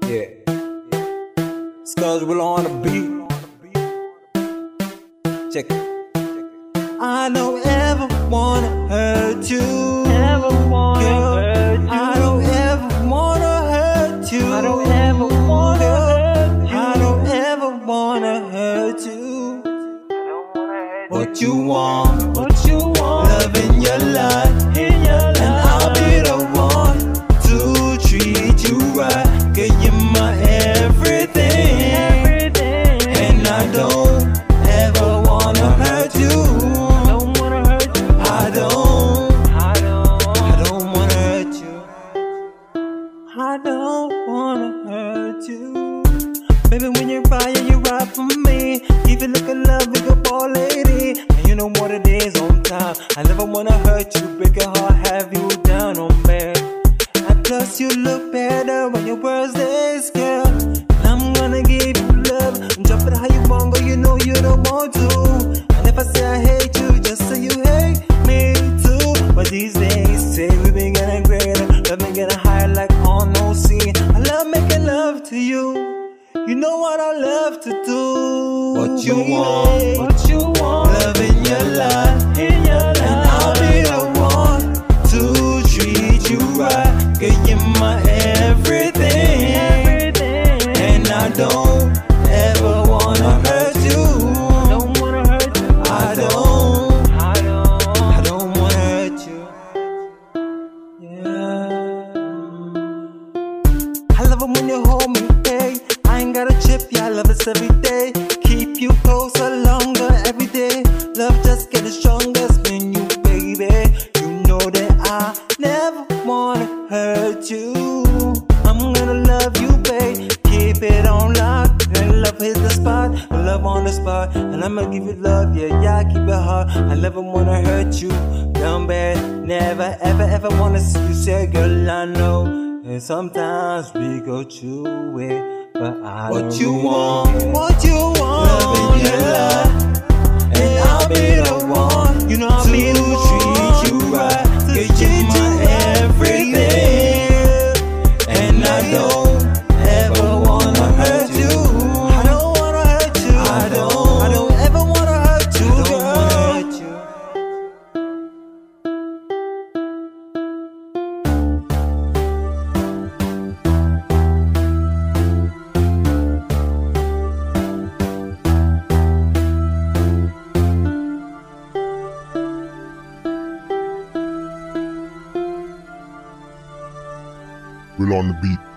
Yeah. Skullz will on the beat. Check it. I don't ever wanna hurt you. Never wanna hurt you. I don't ever wanna hurt you. I don't ever wanna hurt you. I don't ever wanna hurt you. What you want? What you want? Love in your life. In your life. And I'll be the one to treat you right. Give you my everything. And I don't ever wanna hurt you. Don't wanna hurt you. I don't wanna hurt you. I don't wanna hurt you. Baby, when you ride for me. If you look at love, you go ball lady. And you know what it is on time. I never wanna hurt you, break your heart, have you down on me. And plus you look better when your birthday's, girl. And I'm gonna give you love. Drop it how you want, girl, you know you don't want to. And if I say I hate you, just say you hate me too. But these days, say we been getting greater. Love been getting higher like on no scene. I love making love to you. You know what I love to do. What you want? What you want? Love in your life. In your life. And I'll be the one to treat you right. Give you my everything. And I don't ever wanna hurt you. Don't wanna hurt you. I don't wanna hurt you. Yeah. I love it when you hold me, hey. I ain't got a chip, yeah, I love this every day. Keep you closer longer every day. Love just getting stronger, spin you, baby. You know that I never wanna hurt you. I'm gonna love you, babe. Keep it on lock. And love hit the spot, love on the spot. And I'ma give you love, yeah, keep it hard. I never wanna hurt you, down bad. Never, ever wanna see you say, girl, I know. And sometimes we go through it. But I what you really want? Care. What you want? Love in your life, and I'll be the one. You know I'll be the one treat you right. Give you my everything, and I don't ever wanna hurt you. I don't wanna hurt you. I don't ever wanna hurt you, girl. We're on the beat.